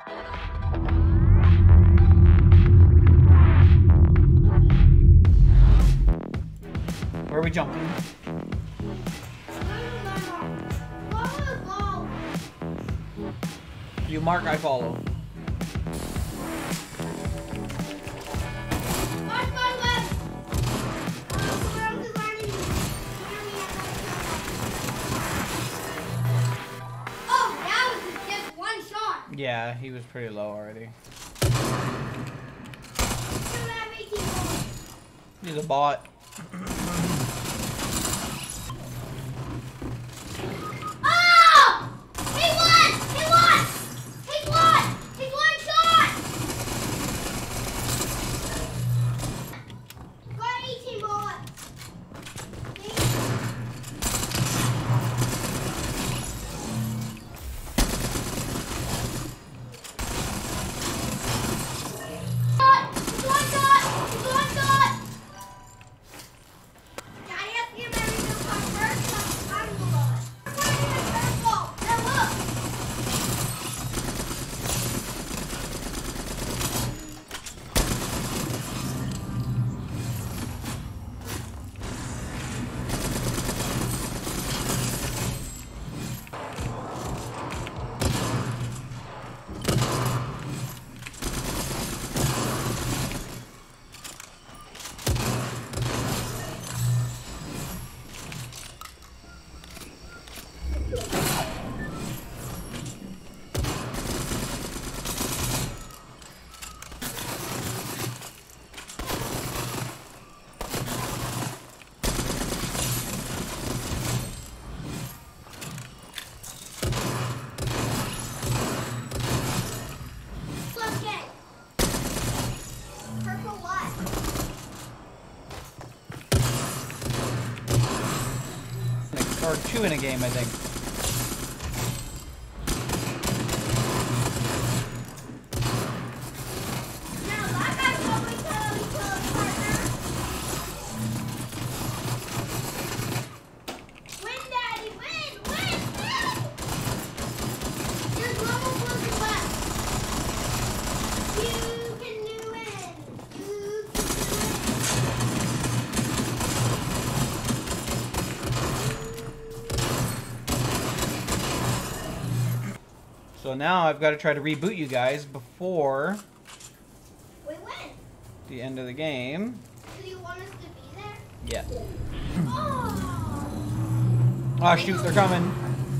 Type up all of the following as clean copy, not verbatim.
Where are we jumping? You mark, I follow. Yeah, he was pretty low already. He's a bot. Oh! He won! He won! He won! He's one shot! Got 18 bullets. Or 2 in a game, I think. So now I've got to try to reboot you guys before the end of the game. Do you want us to be there? Yeah. Oh! Oh shoot, they're coming.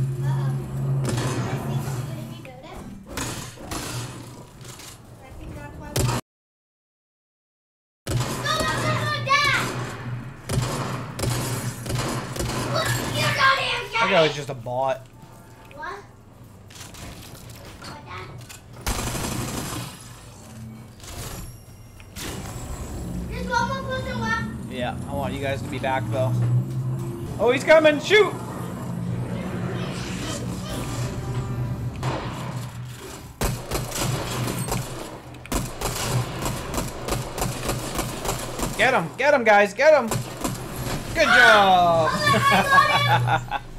That guy was just a bot. What? There's one more person left. Yeah, I want you guys to be back though. Oh, he's coming! Shoot! Get him, guys, get him! Good job!